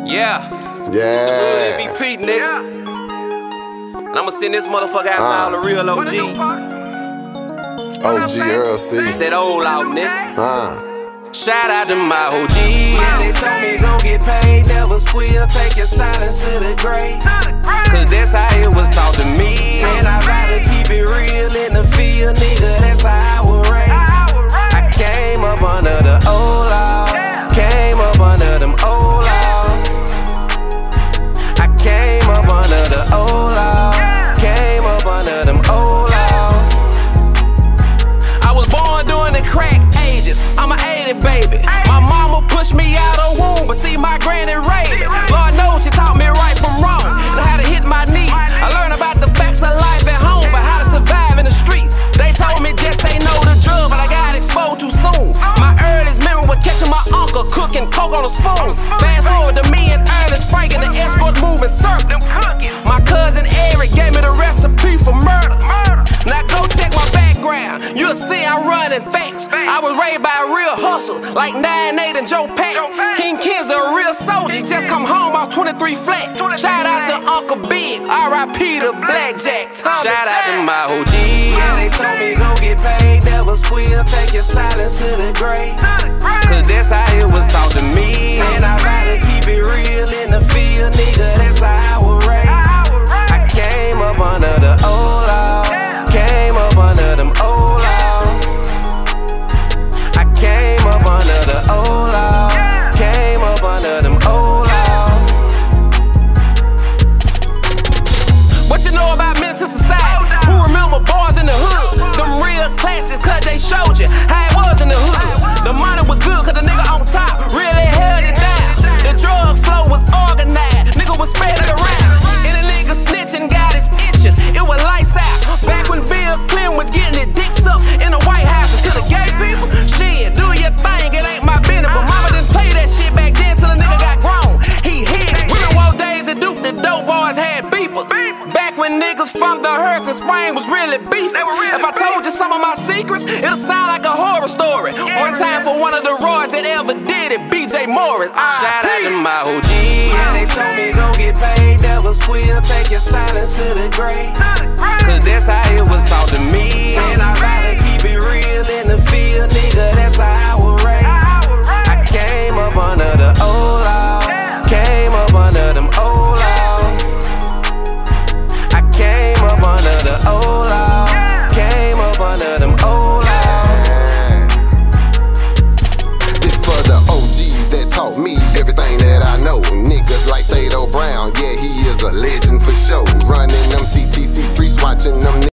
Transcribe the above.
Yeah. Yeah. The MVP, nigga. And I'ma send this motherfucker out to all the real OG. OG Earl C. It's that old out, nigga. Shout out to my OG. Yeah, they told me go get paid, never squeal, take your silence to the grave. Cause that's how it was taught to me. And I gotta keep it real in the field, nigga, that's how I was raised. I came up under the old law. Came up under them old laws. I came up under the old law. Came up under them old laws. I was born during the crack ages. I'm an 80 baby. My mama pushed me out of womb, but see my granny raised it. Lord knows she taught me right from wrong and how to hit my knees. I learned about the facts of life at home, but how to survive in the streets. They told me just say no to drugs, but I got exposed too soon. My earliest memory was catching my uncle cooking coke on a spoon. Fast forward to me and Ernest Frank and the escort moving circle. My cousin Eric gave me the recipe for murder. Now go check my background, you'll see I'm running facts. I was raised by a real hustle, like 9-8 and Joe Pack. King Ken's a real soldier, just come home off 23 flat. Shout out to Uncle Big, R.I.P. to Blackjack. Shout out to my OG. Yeah, they told me go get paid, never squeal, take your silence to the grave. Cause that's how it was taught to me. And I gotta keep it real in the field, nigga, that's how I was raised. I came up under the old law. Came up under them old laws. I came up under the old law. Came up under them old laws. What you know about mental society? Who remember boys in the hood? Them real classics, cause they showed you how it was in the hood. The money was good cause the nigga on top really held it down. The drug flow was organized, nigga was spread it around. Any nigga snitching got his itching, it was lights out. Back when Bill Clinton was getting his dicks up in the White House. And to the gay people, shit, do your thing, it ain't my business. But mama didn't play that shit back then till the nigga got grown. He hit it. Women wore days at Duke, the dope boys had beepers. Back when niggas from the Hearst and Spring was really beefing. If I told you some of my secrets, it'll sound like a horror story. One time for one of the Royals that ever did it, B.J. Morris. Shout out to my OG. Yeah, they told me go get paid, never squeal, take your silence to the grave. Cause that's how it was taught to me. And I gotta keep it real in the field, nigga, that's how I was raised. I came up under the